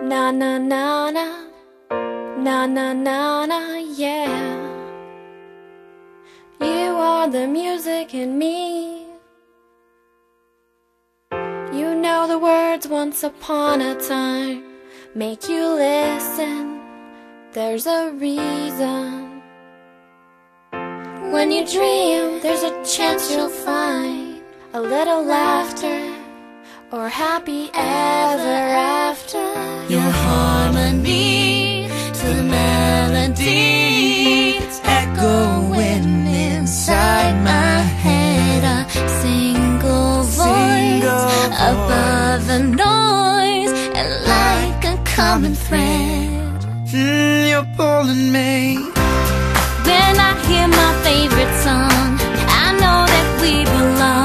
Na na na na, na na na na, yeah. You are the music in me. You know the words once upon a time make you listen. There's a reason. When you dream, there's a chance you'll find a little laughter or happy ever after. Your harmony to the melody, it's echoing inside my head. A single voice above the noise, and like a common thread, you're pulling me. When I hear my favorite song, I know that we belong.